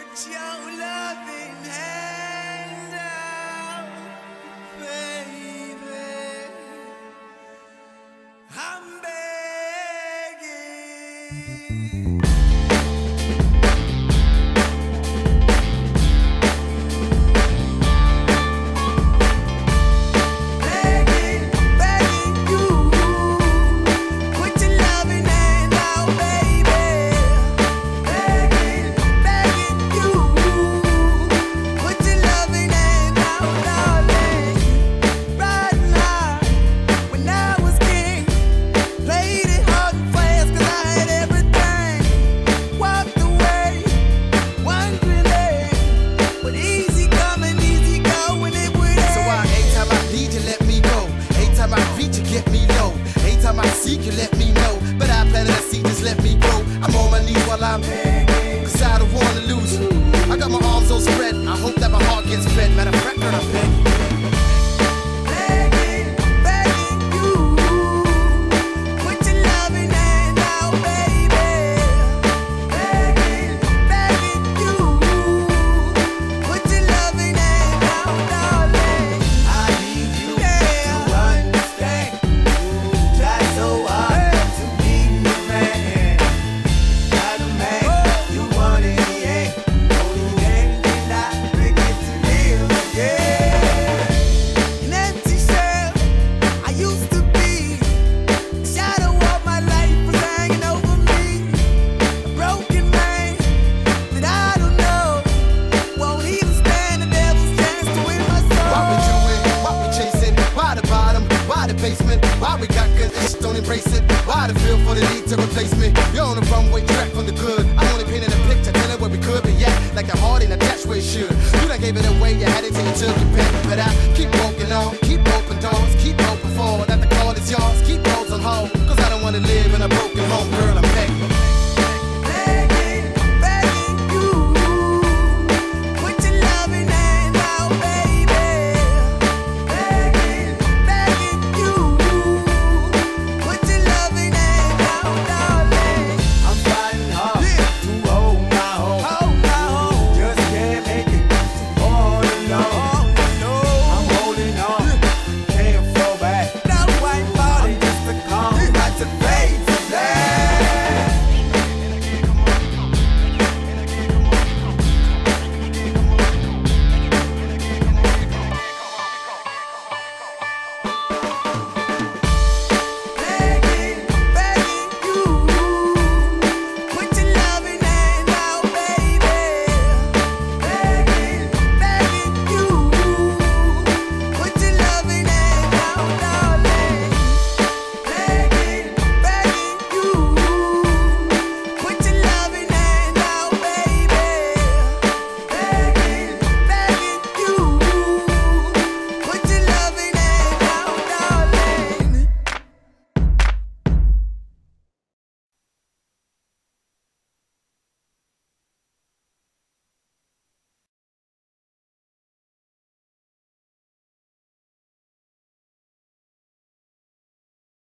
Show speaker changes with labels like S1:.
S1: Put your loving hand out, baby. I'm begging.
S2: You let me know, but I planted a seed, just let me grow. I'm on my knees while I'm begging, cause I don't wanna lose you. I got my arms all spread, I hope that my heart gets fed. Matter of fact, girl, I'm begging. Why we got good, they just don't embrace it. Why the feel for the need to replace me? You're on the runway track from the good. I'm only painting a picture, telling where we could be at. Like the heart ain't attached where it should. You done gave it away, you had it till you took your pick. But I